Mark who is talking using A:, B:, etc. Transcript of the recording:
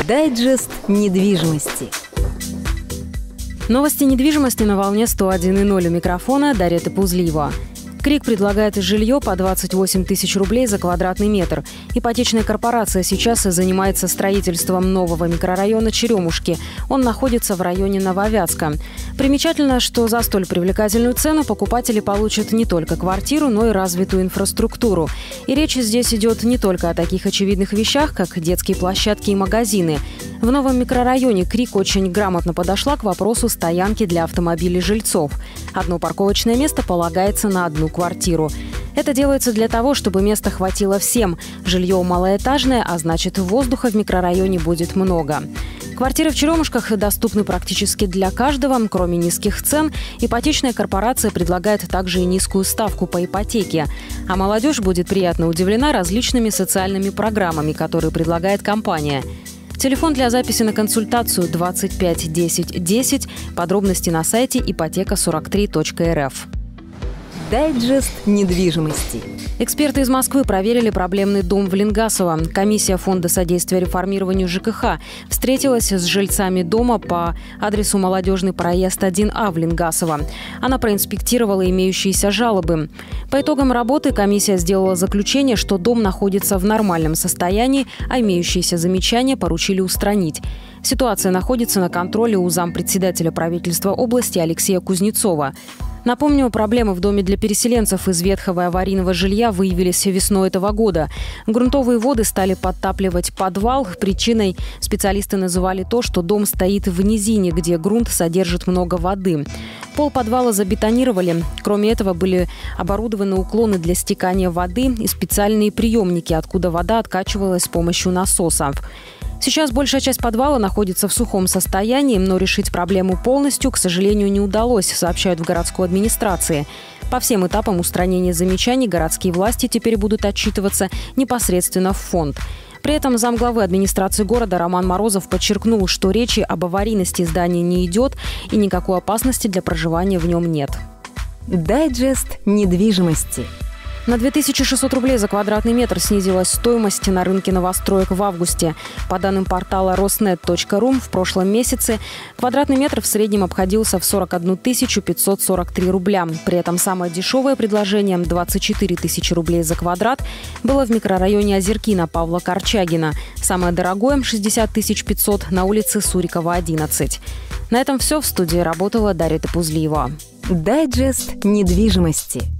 A: Дайджест недвижимости.
B: Новости недвижимости на волне 101.0. У микрофона Дарья Топузлиева. Крик предлагает жилье по 28 тысяч рублей за квадратный метр. Ипотечная корпорация сейчас занимается строительством нового микрорайона Черемушки. Он находится в районе Нововятска. Примечательно, что за столь привлекательную цену покупатели получат не только квартиру, но и развитую инфраструктуру. И речь здесь идет не только о таких очевидных вещах, как детские площадки и магазины. В новом микрорайоне Крик очень грамотно подошла к вопросу стоянки для автомобилей жильцов. Одно парковочное место полагается на одну квартиру. Это делается для того, чтобы места хватило всем. Жилье малоэтажное, а значит, воздуха в микрорайоне будет много. Квартиры в Черемушках доступны практически для каждого. Кроме низких цен, ипотечная корпорация предлагает также и низкую ставку по ипотеке. А молодежь будет приятно удивлена различными социальными программами, которые предлагает компания. Телефон для записи на консультацию 25 10 10. Подробности на сайте ипотека43.рф.
A: Дайджест недвижимости.
B: Эксперты из Москвы проверили проблемный дом в Ленгасово. Комиссия Фонда содействия реформированию ЖКХ встретилась с жильцами дома по адресу Молодежный проезд 1А в Ленгасово. Она проинспектировала имеющиеся жалобы. По итогам работы комиссия сделала заключение, что дом находится в нормальном состоянии, а имеющиеся замечания поручили устранить. Ситуация находится на контроле у зампредседателя правительства области Алексея Кузнецова. Напомню, проблемы в доме для переселенцев из ветхого и аварийного жилья выявились весной этого года. Грунтовые воды стали подтапливать подвал. Причиной специалисты называли то, что дом стоит в низине, где грунт содержит много воды. Пол подвала забетонировали. Кроме этого, были оборудованы уклоны для стекания воды и специальные приемники, откуда вода откачивалась с помощью насосов. Сейчас большая часть подвала находится в сухом состоянии, но решить проблему полностью, к сожалению, не удалось, сообщают в городской администрации. По всем этапам устранения замечаний городские власти теперь будут отчитываться непосредственно в фонд. При этом замглавы администрации города Роман Морозов подчеркнул, что речи об аварийности здания не идет и никакой опасности для проживания в нем нет.
A: Дайджест недвижимости.
B: На 2600 рублей за квадратный метр снизилась стоимость на рынке новостроек в августе. По данным портала Rosnet.ru, в прошлом месяце квадратный метр в среднем обходился в 41 543 рубля. При этом самое дешевое предложение – 24 тысячи рублей за квадрат – было в микрорайоне Озерки на Павла Корчагина. Самое дорогое – 60 500 на улице Сурикова, 11. На этом все. В студии работала Дарья Топузлиева.
A: Дайджест недвижимости.